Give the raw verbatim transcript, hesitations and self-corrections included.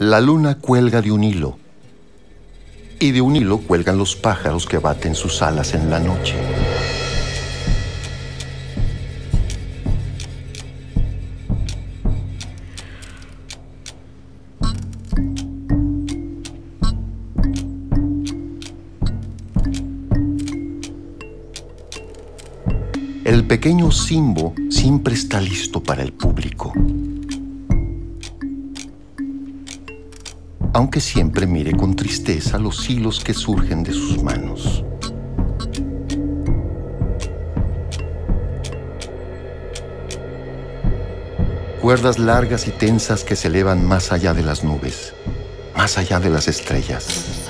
La luna cuelga de un hilo, y de un hilo cuelgan los pájaros que baten sus alas en la noche. El pequeño Simbo siempre está listo para el público, aunque siempre mire con tristeza los hilos que surgen de sus manos. Cuerdas largas y tensas que se elevan más allá de las nubes, más allá de las estrellas.